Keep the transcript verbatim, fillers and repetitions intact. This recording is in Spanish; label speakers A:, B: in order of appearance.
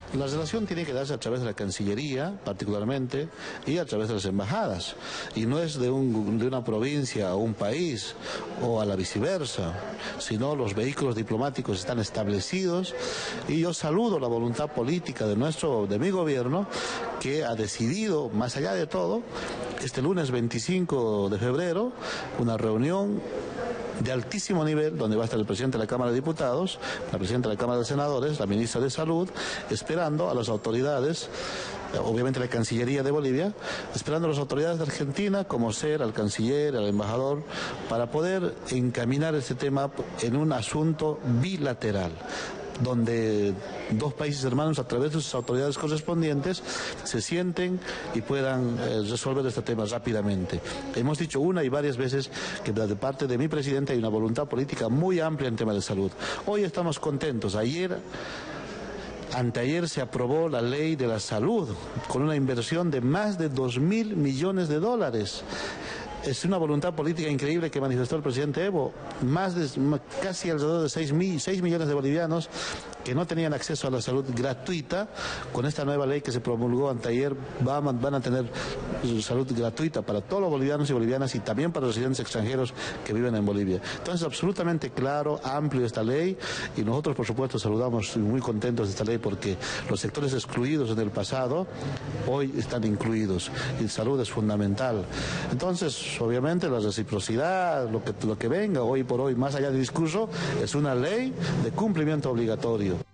A: La relación tiene que darse a través de la Cancillería, particularmente, y a través de las embajadas. Y no es de, un, de una provincia a un país o a la viceversa, sino los vehículos diplomáticos están establecidos. Y yo saludo la voluntad política de nuestro, de mi gobierno, que ha decidido, más allá de todo, este lunes veinticinco de febrero, una reunión de altísimo nivel, donde va a estar el presidente de la Cámara de Diputados, la presidenta de la Cámara de Senadores, la ministra de Salud, esperando a las autoridades, obviamente la Cancillería de Bolivia, esperando a las autoridades de Argentina, como ser al canciller, al embajador, para poder encaminar este tema en un asunto bilateral, donde dos países hermanos, a través de sus autoridades correspondientes, se sienten y puedan eh, resolver este tema rápidamente. Hemos dicho una y varias veces que de parte de mi presidente hay una voluntad política muy amplia en tema de salud. Hoy estamos contentos. Ayer, anteayer se aprobó la ley de la salud con una inversión de más de dos mil millones de dólares. Es una voluntad política increíble que manifestó el presidente Evo. Más de, casi alrededor de seis millones de bolivianos que no tenían acceso a la salud gratuita. Con esta nueva ley que se promulgó anteayer van, van a tener salud gratuita para todos los bolivianos y bolivianas y también para los residentes extranjeros que viven en Bolivia. Entonces, absolutamente claro, amplio esta ley, y nosotros, por supuesto, saludamos muy contentos de esta ley porque los sectores excluidos en el pasado hoy están incluidos y salud es fundamental. Entonces, obviamente, la reciprocidad, lo que, lo que venga hoy por hoy, más allá del discurso, es una ley de cumplimiento obligatorio.